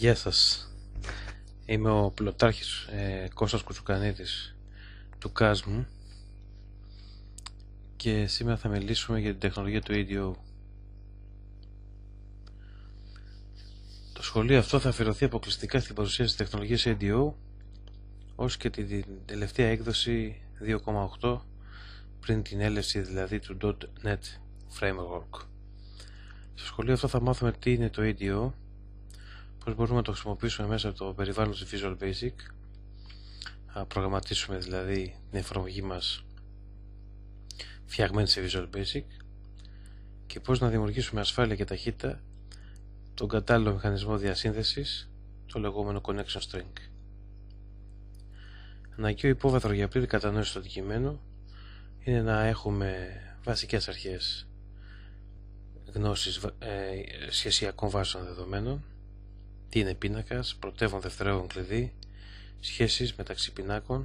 Γεια σας, είμαι ο πιλωτάρχης Κώστας Κουτσουκανίδης του Κάσμου και σήμερα θα μιλήσουμε για την τεχνολογία του ADO. Το σχολείο αυτό θα αφιερωθεί αποκλειστικά στην παρουσίαση της τεχνολογίας ADO ως και την τελευταία έκδοση 2.8 πριν την έλευση δηλαδή του .NET Framework. Στο σχολείο αυτό θα μάθουμε τι είναι το ADO, πώς μπορούμε να το χρησιμοποιήσουμε μέσα από το περιβάλλον του Visual Basic, να προγραμματίσουμε δηλαδή την εφαρμογή μας φτιαγμένη σε Visual Basic και πώς να δημιουργήσουμε ασφάλεια και ταχύτητα τον κατάλληλο μηχανισμό διασύνδεσης, το λεγόμενο Connection String. Αναγκαίο υπόβαθρο για πλήρη κατανόηση του αντικειμένου είναι να έχουμε βασικές αρχές γνώσης σχεσιακών βάσεων δεδομένων, τι είναι πίνακας, πρωτεύον δευτερεύον κλειδί, σχέσεις μεταξύ πινάκων,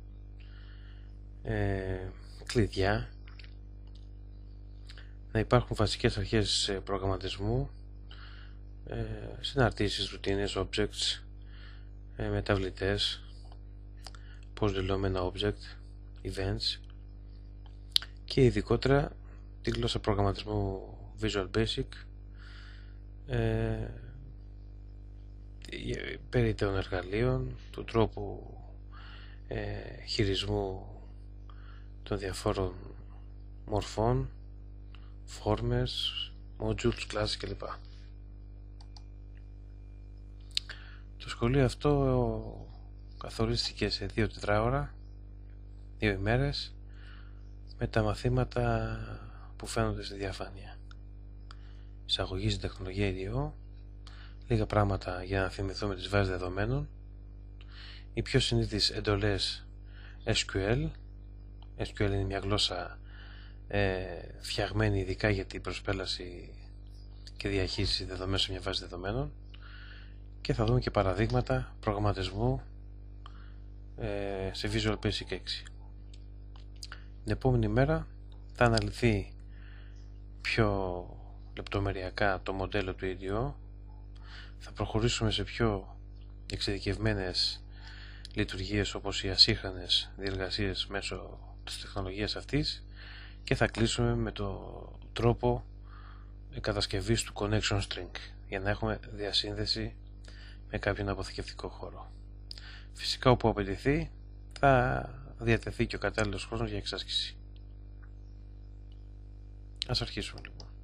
κλειδιά, να υπάρχουν βασικές αρχές προγραμματισμού, συναρτήσεις, ρουτίνες, objects, μεταβλητές, πώς δηλώνουμε ένα object, events και ειδικότερα τη γλώσσα προγραμματισμού Visual Basic, περί των εργαλείων, του τρόπου χειρισμού των διαφόρων μορφών, φόρμες, modules, classes κλπ. Το σχολείο αυτό καθορίστηκε σε 2 τετράωρα, 2 ημέρες, με τα μαθήματα που φαίνονται στη διαφάνεια. Εισαγωγή στην τεχνολογία ADO, λίγα πράγματα για να θυμηθούμε τις βάσεις δεδομένων, οι πιο συνήθεις εντολές SQL. SQL είναι μια γλώσσα φτιαγμένη ειδικά για την προσπέλαση και διαχείριση δεδομένων σε μια βάση δεδομένων, και θα δούμε και παραδείγματα προγραμματισμού σε Visual Basic 6. Την επόμενη μέρα θα αναλυθεί πιο λεπτομεριακά το μοντέλο του ADO, θα προχωρήσουμε σε πιο εξειδικευμένες λειτουργίες όπως οι ασύγχρονες διεργασίες μέσω της τεχνολογίας αυτής και θα κλείσουμε με το τρόπο κατασκευής του Connection String για να έχουμε διασύνδεση με κάποιον αποθηκευτικό χώρο. Φυσικά όπου απαιτηθεί θα διατεθεί και ο κατάλληλος χρόνος για εξάσκηση. Ας αρχίσουμε λοιπόν.